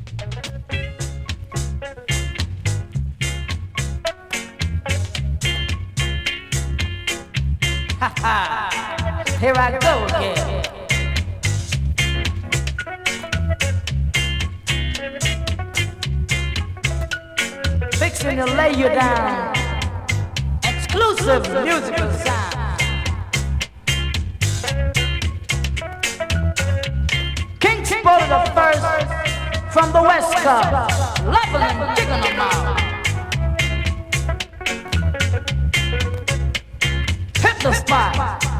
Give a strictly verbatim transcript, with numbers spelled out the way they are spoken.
Ha ha! Here I go again. Fixing to lay you down. Exclusive musical sound. King Sporty the first from the West Coast, leveling, digging them out. Hit the spot.